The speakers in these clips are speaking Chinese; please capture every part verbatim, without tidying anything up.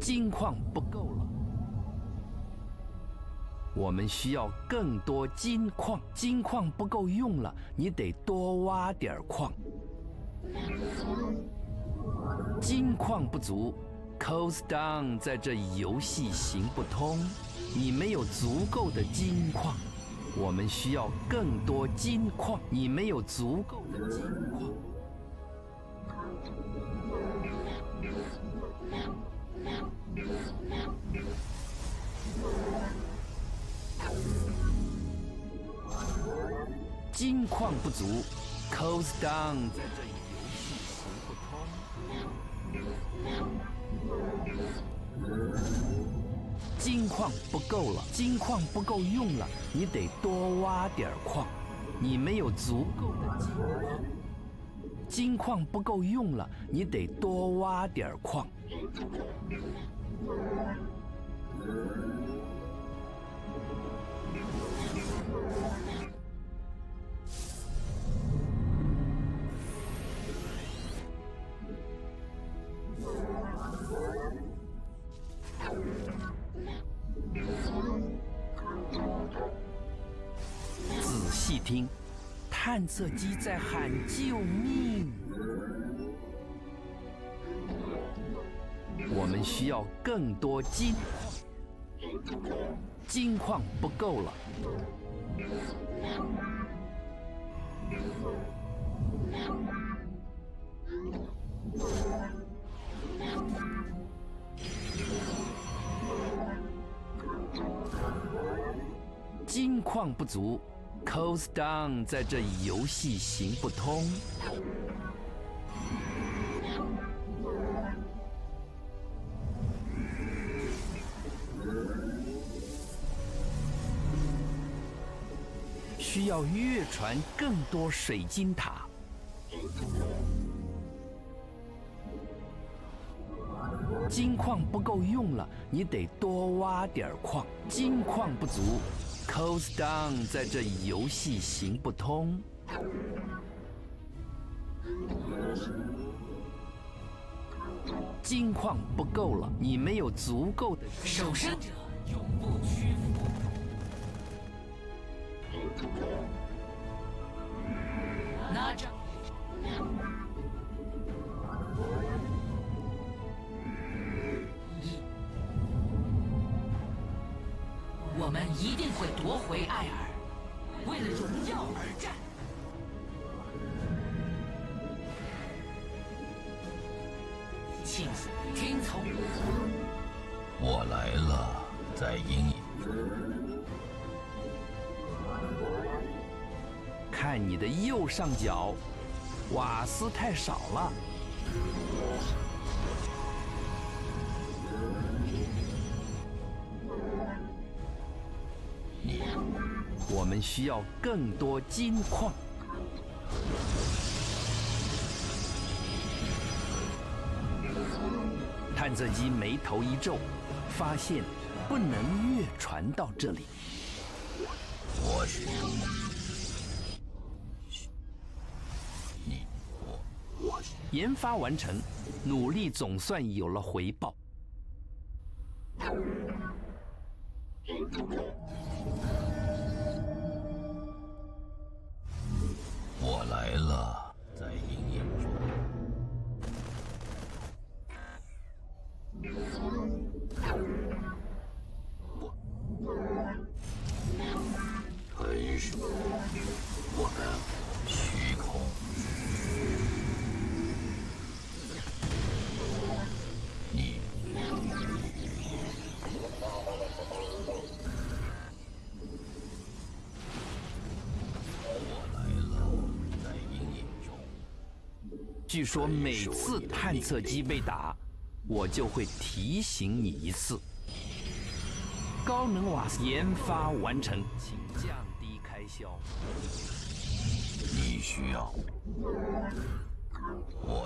金矿不够了，我们需要更多金矿。金矿不够用了，你得多挖点矿。金矿不足 ，Coast Down 在这游戏行不通，你没有足够的金矿。我们需要更多金矿，你没有足够的金矿。金矿不足 ，Coast Down 在这游戏行不通。金矿不够了，金矿不够用了，你得多挖点矿。你没有足够的金矿，金矿不够用了，你得多挖点矿。仔细听，探测机在喊救命！我们需要更多金矿，金矿不够了。金矿不足 ，Coast Down 在这游戏行不通。需要越传更多水晶塔。金矿不够用了，你得多挖点矿。金矿不足 ，Coast Down 在这游戏行不通。金矿不够了，你没有足够的。 守生者永不屈服。拿着。我们一定会夺回艾尔，为了荣耀而战。请听从。 我来了，在阴影中。 看你的右上角，瓦斯太少了。我们需要更多金矿。探测机眉头一皱，发现不能越传到这里。 我是你，我我是。 研发完成，努力总算有了回报。 我来了，在阴影中。我很少，我们虚空。你。 据说每次探测机被打，我就会提醒你一次。高能瓦斯研发完成，请降低开销。 你需要我，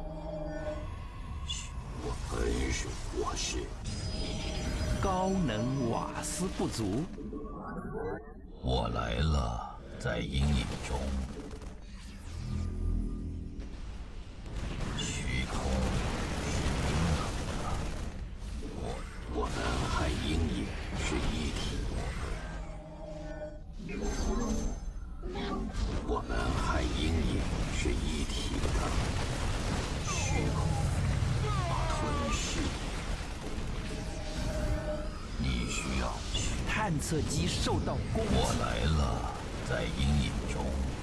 我很是我是高能瓦斯不足。 我来了，在阴影中。虚空是冰冷的， 探测机受到攻击。 我来了，在阴影中。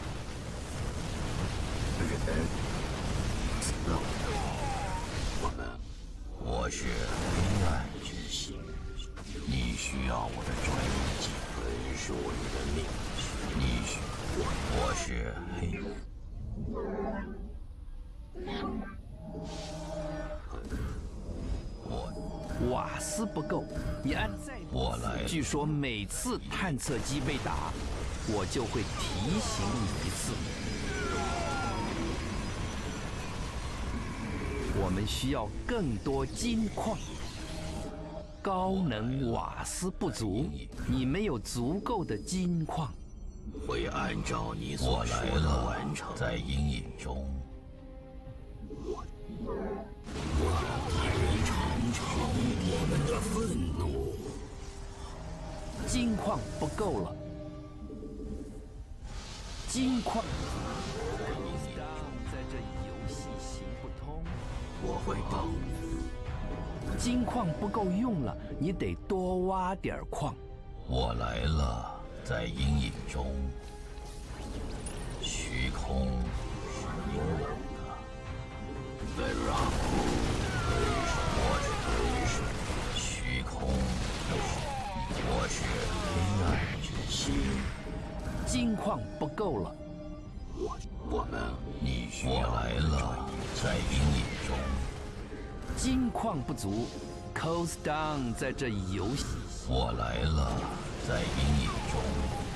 我们，我是黑暗之心，你需要我的专技，本是我的命。你需，我是黑。我瓦斯不够，你按再多我来了。 据说每次探测机被打，我就会提醒你一次。我们需要更多金矿。高能瓦斯不足，你没有足够的金矿。 会按照你所说的完成。在阴影中。我让人尝尝我们的愤怒。 金矿不够了。金矿。在这游戏行不通。 我会帮你。 金矿不够用了，你得多挖点矿。 我来了，在阴影中。虚空是阴冷的。本让我是真实。虚空我是黑暗之心。 金矿不够了。 我我们你需要来了，在阴影中。 金矿不足 ，Coast Down 在这游戏。 我来了，在阴影中。